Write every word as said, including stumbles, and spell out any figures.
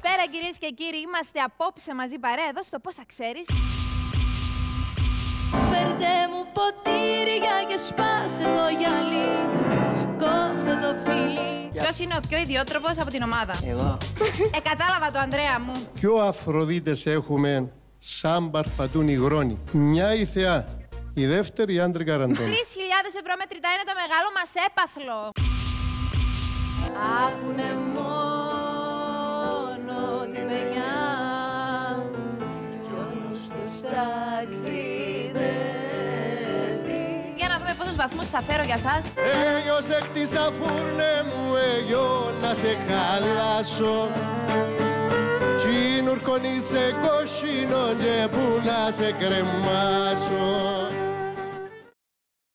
Καλησπέρα κυρίες και κύριοι, είμαστε απόψε μαζί παρέα εδώ στο Πόσα Ξέρεις. Φέρτε μου ποτήρια και σπάσε το γυαλί, κόφτε το φιλί. Ποιος είναι ο πιο ιδιότροπος από την ομάδα? Εγώ. Ε, κατάλαβα το, Ανδρέα μου. Ποιο Αφροδίτες έχουμε σαν παρπατούν οι γρόνοι? Μια η θεά, η δεύτερη η Άντρη Καραντώνη. Τρεις χιλιάδες ευρώ μετρητά είναι το μεγάλο μας έπαθλο. Άκουνε μόνο την παινιά κι όλος τους ταξιδεύει. Για να δούμε πόσους βαθμούς θα φέρω για σας. Έγιο σε χτίσα φούρνε μου, έγιο να σε χαλάσω. Τσινουρκονί σε κοσίνο και που να σε κρεμάσω.